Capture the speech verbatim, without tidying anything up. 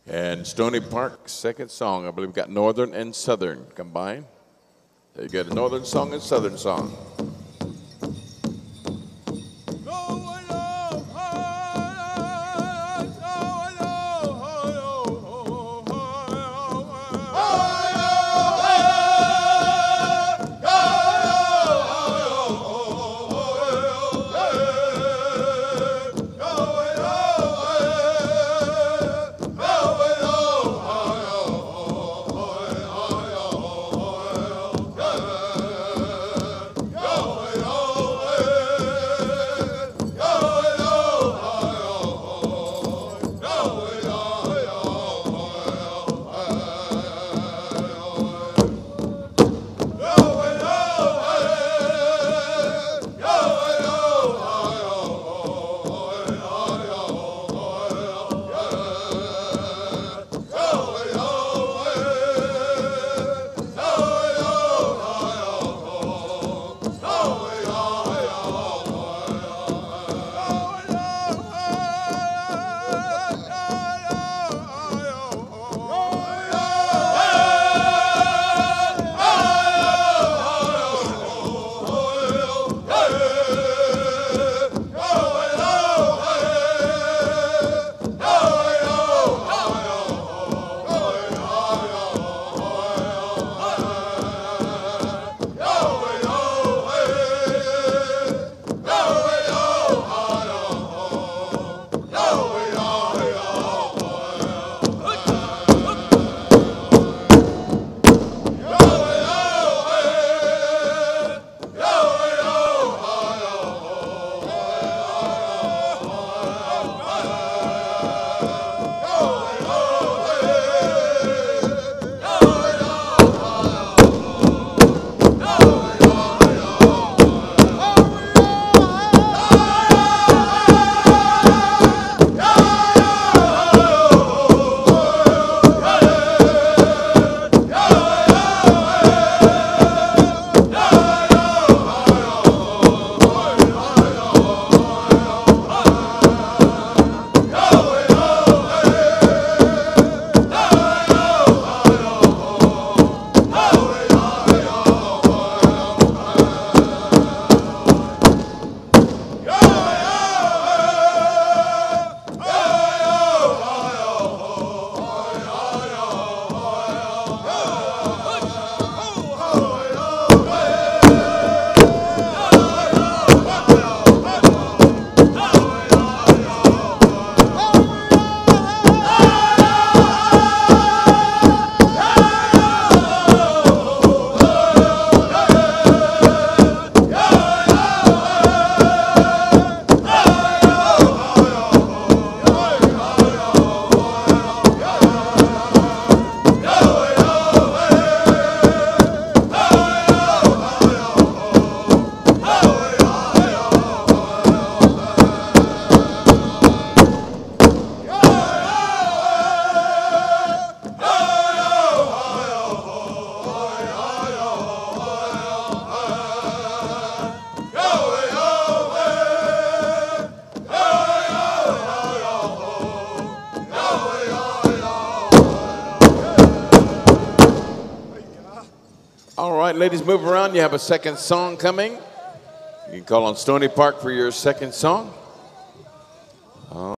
And Stony Park, second song. I believe we've got Northern and Southern combined. There you go, the Northern song and Southern song. All right, ladies, move around. You have a second song coming. You can call on Stony Park for your second song.